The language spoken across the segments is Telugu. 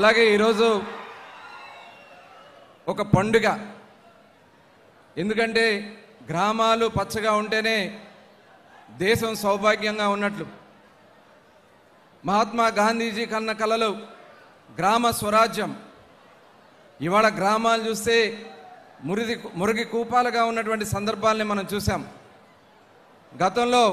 అలాగే ఈరోజు ఒక పండుగ. ఎందుకంటే గ్రామాలు పచ్చగా ఉంటేనే దేశం సౌభాగ్యంగా ఉన్నట్లు. మహాత్మా గాంధీజీ కన్న కలలు గ్రామ స్వరాజ్యం. ఇవాళ గ్రామాలు చూస్తే మురికి కూపాలుగా ఉన్నటువంటి సందర్భాలని మనం చూసాం. గతంలో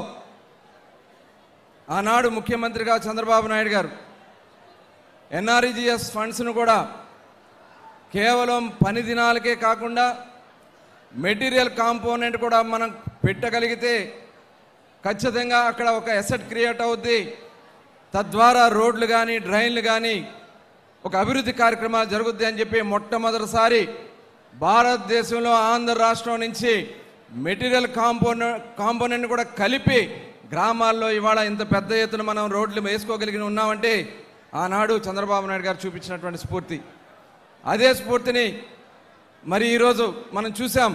ఆనాడు ముఖ్యమంత్రిగా చంద్రబాబు నాయుడు గారు ఎన్ఆర్ఈజీఎస్ ఫండ్స్ను కూడా కేవలం పని దినాలకే కాకుండా మెటీరియల్ కాంపోనెంట్ కూడా మనం పెట్టగలిగితే ఖచ్చితంగా అక్కడ ఒక అసెట్ క్రియేట్ అవుద్ది. తద్వారా రోడ్లు కానీ డ్రైన్లు కానీ ఒక అభివృద్ధి కార్యక్రమాలు జరుగుద్ది అని చెప్పి మొట్టమొదటిసారి భారతదేశంలో ఆంధ్ర రాష్ట్రం నుంచి మెటీరియల్ కాంపోనెంట్ కూడా కలిపి గ్రామాల్లో ఇవాళ ఇంత పెద్ద ఎత్తున మనం రోడ్లు వేసుకోగలిగి ఉన్నామంటే ఆనాడు చంద్రబాబు నాయుడు గారు చూపించినటువంటి స్ఫూర్తి. అదే స్ఫూర్తిని మరి ఈరోజు మనం చూసాం.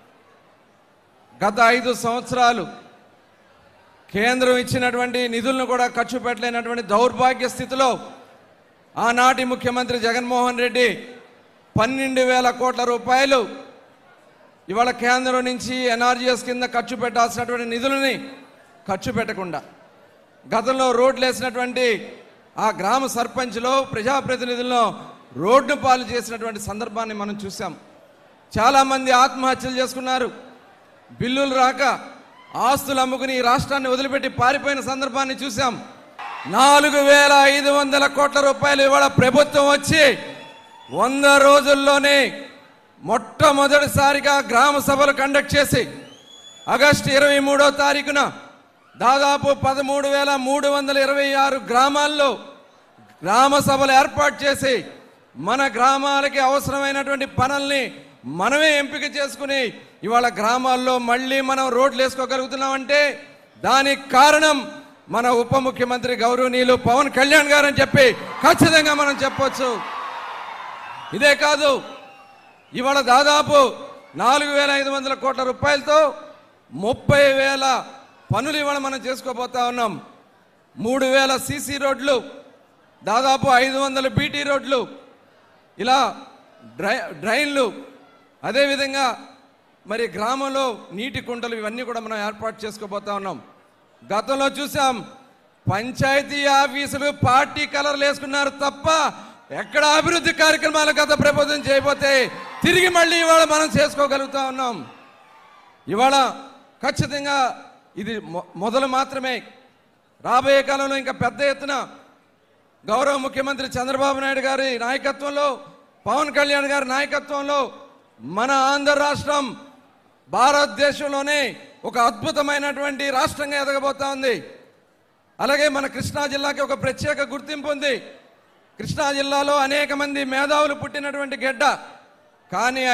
గత 5 సంవత్సరాలు కేంద్రం ఇచ్చినటువంటి నిధులను కూడా ఖర్చు పెట్టలేనటువంటి దౌర్భాగ్య స్థితిలో ఆనాటి ముఖ్యమంత్రి జగన్మోహన్ రెడ్డి 12,000 కోట్ల రూపాయలు ఇవాళ కేంద్రం నుంచి ఎన్ఆర్జీఎస్ కింద ఖర్చు పెట్టాల్సినటువంటి నిధులని ఖర్చు పెట్టకుండా గతంలో రోడ్లు వేసినటువంటి ఆ గ్రామ సర్పంచ్లో ప్రజాప్రతినిధుల్లో రోడ్డు పాలు చేసినటువంటి సందర్భాన్ని మనం చూసాం. చాలామంది ఆత్మహత్యలు చేసుకున్నారు. బిల్లులు రాక ఆస్తులు అమ్ముకుని ఈ రాష్ట్రాన్ని వదిలిపెట్టి పారిపోయిన సందర్భాన్ని చూసాం. 4,500 కోట్ల రూపాయలు ఇవాళ ప్రభుత్వం వచ్చి 100 రోజుల్లోనే మొట్టమొదటిసారిగా గ్రామ సభలు కండక్ట్ చేసి ఆగస్టు 23వ తారీఖున దాదాపు 13,326 గ్రామాల్లో గ్రామ సభలు ఏర్పాటు చేసి మన గ్రామాలకి అవసరమైనటువంటి పనుల్ని మనమే ఎంపిక చేసుకుని ఇవాళ గ్రామాల్లో మళ్ళీ మనం రోడ్లు వేసుకోగలుగుతున్నామంటే దానికి కారణం మన ఉప ముఖ్యమంత్రి గౌరవనీయులు పవన్ కళ్యాణ్ గారు అని చెప్పి ఖచ్చితంగా మనం చెప్పొచ్చు. ఇదే కాదు, ఇవాళ దాదాపు 4,500 కోట్ల రూపాయలతో 30,000 పనులు ఇవాళ మనం చేసుకోబోతా ఉన్నాం. 3,000 సీసీ రోడ్లు, దాదాపు 500 బీటీ రోడ్లు, ఇలా డ్రైన్లు, అదేవిధంగా మరి గ్రామంలో నీటి కుంటలు ఇవన్నీ కూడా మనం ఏర్పాటు చేసుకోబోతా ఉన్నాం. గతంలో చూసాం పంచాయతీ ఆఫీసులు పార్టీ కలర్లు వేసుకున్నారు తప్ప ఎక్కడ అభివృద్ధి కార్యక్రమాలు గత ప్రభుత్వం చేయబోతే తిరిగి మళ్ళీ ఇవాళ మనం చేసుకోగలుగుతా ఉన్నాం. ఇవాళ ఖచ్చితంగా ఇది మొదలు మాత్రమే. రాబోయే కాలంలో ఇంకా పెద్ద ఎత్తున గౌరవ ముఖ్యమంత్రి చంద్రబాబు నాయుడు గారి నాయకత్వంలో, పవన్ కళ్యాణ్ గారి నాయకత్వంలో మన ఆంధ్ర రాష్ట్రం భారతదేశంలోనే ఒక అద్భుతమైనటువంటి రాష్ట్రంగా ఎదగబోతా ఉంది. అలాగే మన కృష్ణా జిల్లాకి ఒక ప్రత్యేక గుర్తింపు ఉంది. కృష్ణా జిల్లాలో అనేక మంది మేధావులు పుట్టినటువంటి గడ్డ. కానీ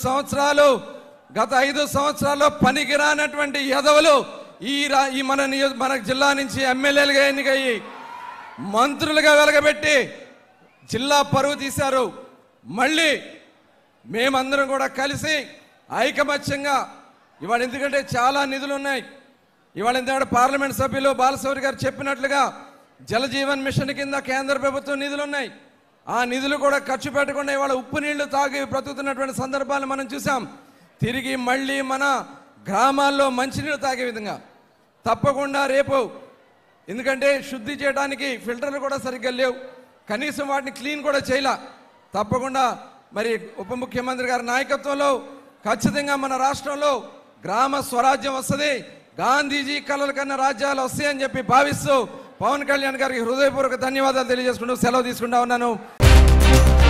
గత 5 సంవత్సరాల్లో పనికిరానటువంటి యదవులు ఈ మన జిల్లా నుంచి ఎమ్మెల్యేలుగా ఎన్నికయ్యి మంత్రులుగా వెలగబెట్టి జిల్లా పరువు తీశారు. మళ్ళీ మేమందరం కూడా కలిసి ఐకమత్యంగా ఇవాళ, ఎందుకంటే చాలా నిధులు ఉన్నాయి. ఇవాళ ఎందుకంటే పార్లమెంట్ సభ్యులు బాలశౌరి గారు చెప్పినట్లుగా జలజీవన్ మిషన్ కింద కేంద్ర ప్రభుత్వం నిధులు ఉన్నాయి. ఆ నిధులు కూడా ఖర్చు పెట్టకుండా ఇవాళ ఉప్పు నీళ్లు తాగి బ్రతుకుతున్నటువంటి సందర్భాలు మనం చూసాం. తిరిగి మళ్ళీ మన గ్రామాల్లో మంచినీళ్ళు తాగే విధంగా తప్పకుండా రేపు, ఎందుకంటే శుద్ధి చేయడానికి ఫిల్టర్లు కూడా సరిగ్గా లేవు, కనీసం వాటిని క్లీన్ కూడా చేయలే. తప్పకుండా మరి ఉప ముఖ్యమంత్రి గారి నాయకత్వంలో ఖచ్చితంగా మన రాష్ట్రంలో గ్రామ స్వరాజ్యం వస్తుంది, గాంధీజీ కలల కన్నా రాజ్యాలు వస్తాయని చెప్పి భావిస్తూ పవన్ కళ్యాణ్ గారికి హృదయపూర్వక ధన్యవాదాలు తెలియజేసుకుంటూ సెలవు తీసుకుంటా ఉన్నాను.